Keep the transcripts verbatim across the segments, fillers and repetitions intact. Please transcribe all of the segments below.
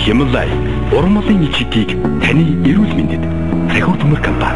Хямлай уран малын ичдийг таны эрүүл мэндэд захиу төмөр компани.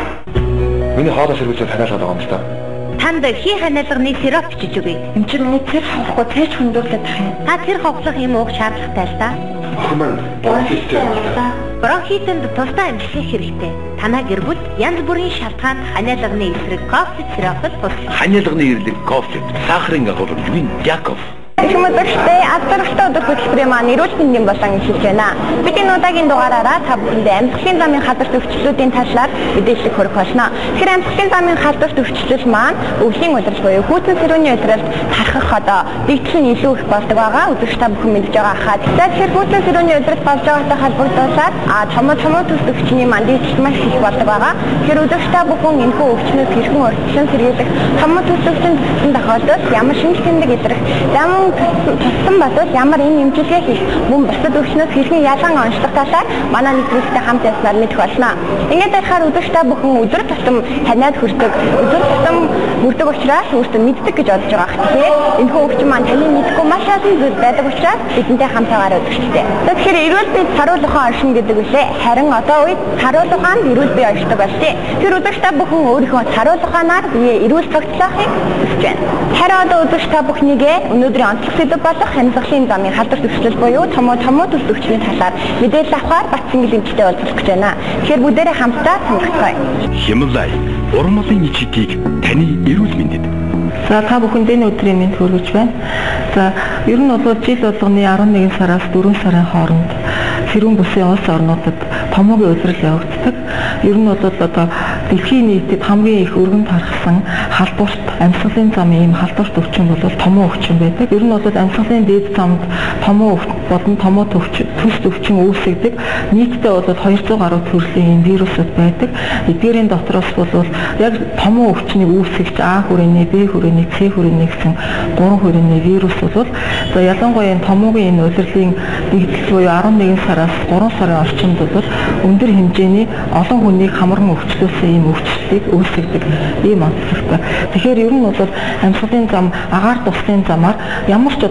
Миний хоолой сэргүүлээд ханиалгаад байгаа юм л та. Танд хий ханиалганы сироп бичиж өгье. Энд чинь миний цэр хавахгүй цээч хөндөрлөд тах юм. Та цэр ховлох юм уух шаардлагатай л да. Хөрмөн бронхиттэй юм л да. Бронхитэнд тусдаа эмчлэх хэрэгтэй. Танай гэр бүл янз бүрийн шалтгаанд ханиалганы эсрэг кофе сиропд туслах. Ханиалганы эрлэг кофе, сахарын агуулгын Вин Яков. Их мэдрэхтэй алдартай өдөр хөтөлбөрийн маань эрүүл мэндийн болон хэлж байна. Бид энэ удаагийн дугаараараа та бүхэндээ амьсгалын замын халдварт өвчлөлүүдийн талаар мэдээлэл хүргэх болно. Тэгэхээр амьсгалын замын халдварт өвчлөл маань өвлийн удирдал буюу хүйтэн сэрүүний удирдалд тархах одоо дэгдэл нь илүү их болдог байгаа. Үзэгч та бүхэн мэдж байгаа хаад. За тэгэхээр хүйтэн сэрүүний удирдал болж байгаатай холбогдуулаад а томоо томоо төс өвчний маань дэгдэл маш их болдог байгаа. Тэгэхээр үзэгч та бүхэн энэхүү өвчнөөс хэрхэн урьдчилан сэргийлэх, томоо төс өвчин туссан тохиолдолд ямар шинж тэмдэг идэх, зам туссан бодвол ямар энэ эмчилгээ хийх, мөн бусад өвчнөөс хэрхэн ялгаан онцлох талаар манай нэвтрүүлэгтэй хамт яснаар мэдэх болно. Ингээд байхаар үзэгчтэй бүхэн өдөр тутам таниад хүрдэг, өдөр тутам хүрдэг учраас өөртөө мэддэг гэж бодож байгаа. Тэгэхээр энэхүү өвчин маань таны мэдгүй маш олон зүйл байдаг учраас бидэнтэй хамтаагаар үзэгчтэй. Тэгэхээр эрүүл бие саруул ухаан оршин гэдэг үлээ. Харин одоо үед саруул ухаанд эрүүл бие оршдог болжээ. Тэр үзэгчтэй бүхэн өөрийнхөө саруул ухаанаар бие эрүүл тогтлохыг хүсэж байна. Харин одоо үзэгчтэй бүхнийгээ өнөөдрийн онцлог сэдв болох амьсгалын замын халдварт өвчлөл буюу томоо томоо төс өвчний талаар мэдээлэл авахар Батцэнгэл эмчтэй уулзах гэж байна. Тэгэхээр бүгдээрээ хамтдаа сонирхцгаая. Хямлай уран малын ичдийг таны эрүүл мэндэд. За та бүхэнд энэ өдрийн мэнд хүргэж байна. За ер нь бол жил болгоны арван нэгэн сараас дөрвөн сарын хооронд Сэрүүн бүсийн улс орнуудад томоогийн улирал явагддаг. Ер нь бол одоо дэлхийн нийтэд хамгийн их өргөн тархсан халдварт амьсгалын замын ийм халдварт өвчин бол томоо өвчин байдаг. Ер нь бол амьсгалын дээд замд томоо болон томоо төс өвчин үүсгдэг. Нийтдээ бол хоёрдугаар гаруй төрлийн вирусууд байдаг. Эдгээрийн дотроос бол яг томоо өвчнийг үүсгэж А хүрээний, Б хүрээний, С хүрээний гэсэн гурван хүрээний вирус бол за ялангуяа энэ томоогийн энэ улирлын дэгдэл буюу арван нэгэн сараас гурван сарын орчимд бол өндөр хэмжээний олон хүнийг хамран өвчлөөсөн ийм өвчлөлийг үүсгдэг ийм онцлогтой. Тэгэхээр ер нь бол амьсгалын зам агаар туслын замаар ямар ч